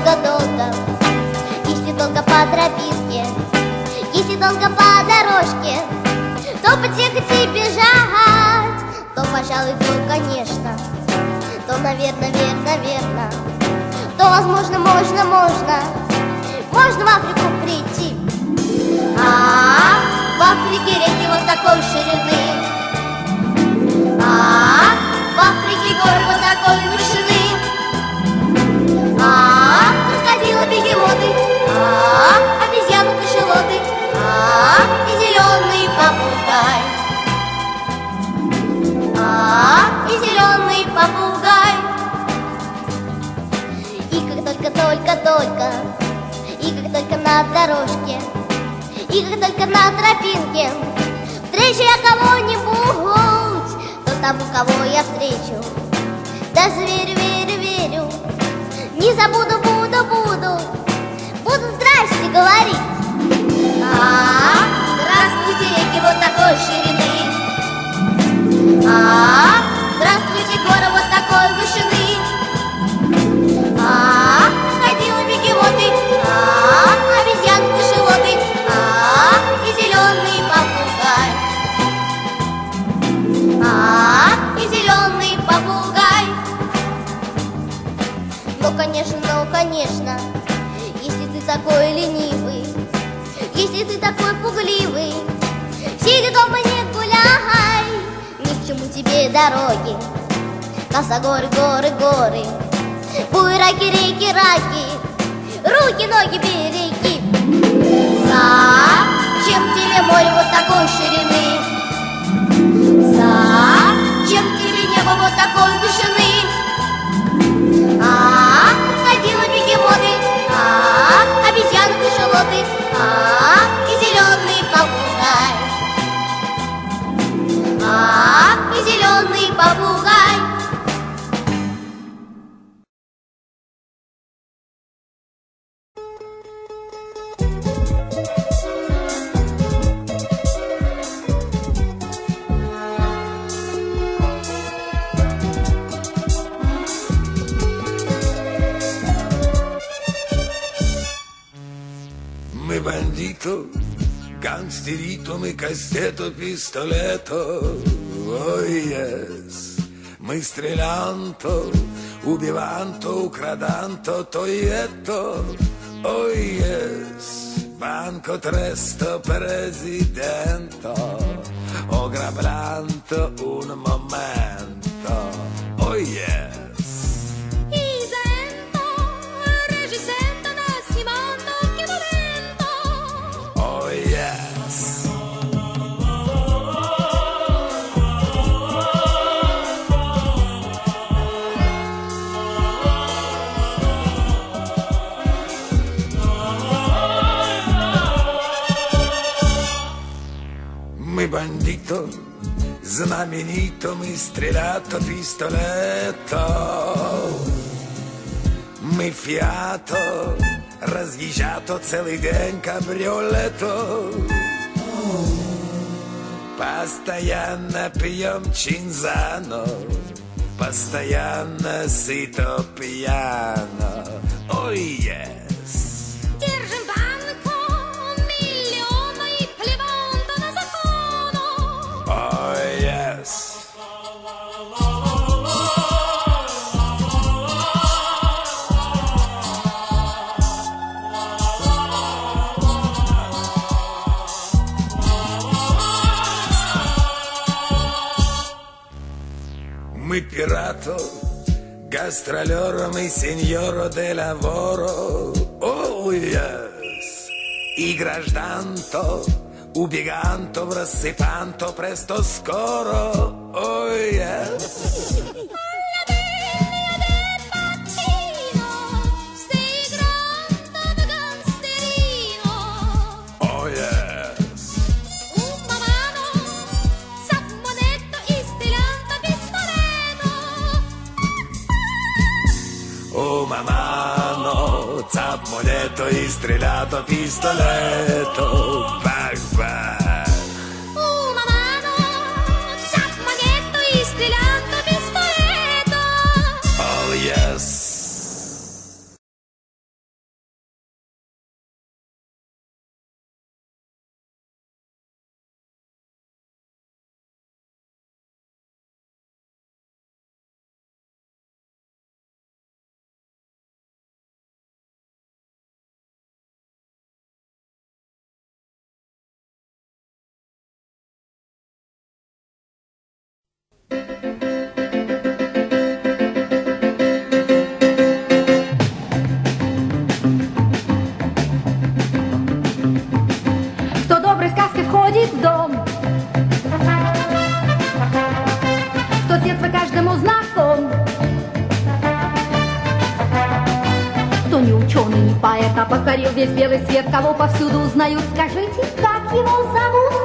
долго-долго, если долго по тропинке, если долго по дорожке, то потехать и бежать, то, пожалуй, то, конечно, то, наверное, верно, то, возможно, можно в Африку прийти. В Африке реки вот такой ширины, в Африке горы вот такой вышины, крокодилы, бегемоты, обезьяны, кашалоты, и зеленый попугай, и зеленый попугай. И как только, и как только на дорожке, и как только на тропинке встречу я кого-нибудь, то тому, кого я встречу, даже верю, не забуду, буду здрасте говорить. Здравствуйте, реки вот такой ширины, здравствуйте, горы вот такой вышины, крокодилы, бегемоты, обезьяны, кашалоты, и зеленый попугай, и зеленый попугай. Ну, конечно, если ты такой ленивый, если ты такой пугливый, сиди дома, не гуляй, ни к чему тебе дороги, косогоры, горы, буераки, реки, руки, ноги береги. Зачем тебе море вот такой ширины? Зачем тебе небо вот такой вышины? Крокодилы, бегемоты, обезьяны, кашалоты, и зеленый попугай, и зеленый попугай. Мы бандито, гангстерито, мы кастето, пистолето, ой, yes. Мы стрелянто, убиванто, украданто, то и это, ой, yes. Banco tresto presidente, oggrablanto un momento, oh yes. Oh yes. Мы бандито, знаменито, мы стрелято, пистолето, мы фиато, разъезжато целый день кабриолето. Постоянно пьем чинзано, постоянно сыто пьяно, ой, yes. Держим банку миллиона и плеванта на закону, Ой, yes. Мы пирато, гастролеро, мы сеньоро де лаворо, oh yes. И гражданто, убеганто, рассыпанто, престо скоро, oh yes. Oh yes. Oh mamano, zap moneto e strellato pistoletto, bang bang. Oh mamano, zap moneto e strellato pistoletto. Oh yes. кто с детства каждому знаком. Кто не ученый, не поэт, а покорил весь белый свет, кого повсюду узнают, скажите, как его зовут?